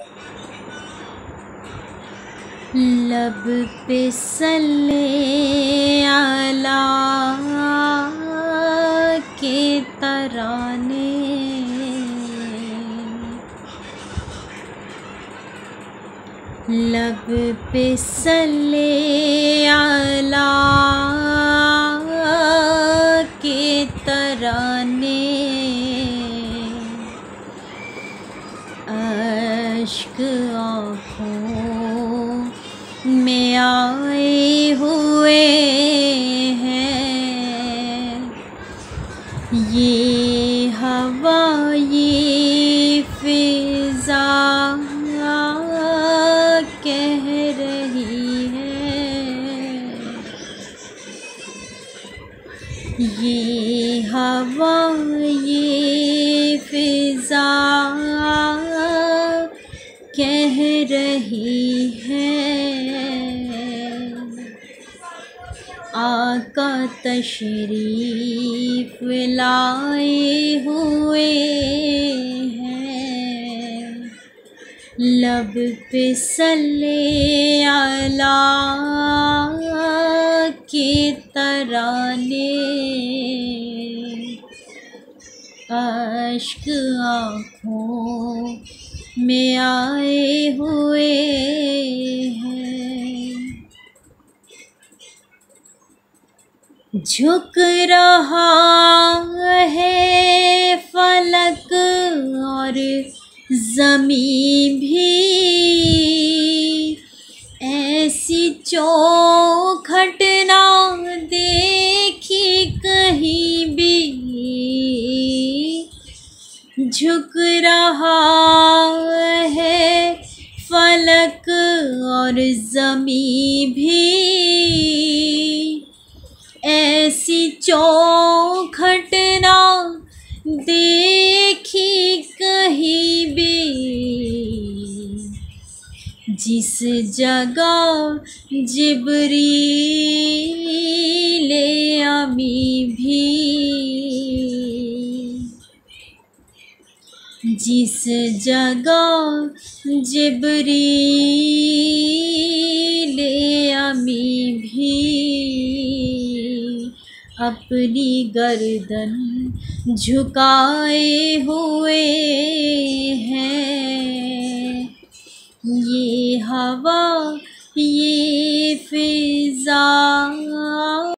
लब पे सल्ले अला के तराने, लब पे सल्ले अला के तराने, अश्क आँखों में आए हुए हैं। ये हवा ये फिजा कह रही है, ये हवा ये फिजा कह रही है। आका तशरीफ लाए हुए हैं, लब पे सल्ले अला के तराने, अश्क आँखों में आए हुए हैं। झुक रहा है फलक और ज़मीं भी, ऐसी चौखट ना देखी कहीं भी। झुक रहा है फलक और ज़मीं भी, ऐसी चौखट ना देखी कहीं भी। जिस जगह जिब्रील अमी भी, जिस जगह जिब्रील अमी भी अपनी गर्दन झुकाए हुए हैं। ये हवा ये फिजा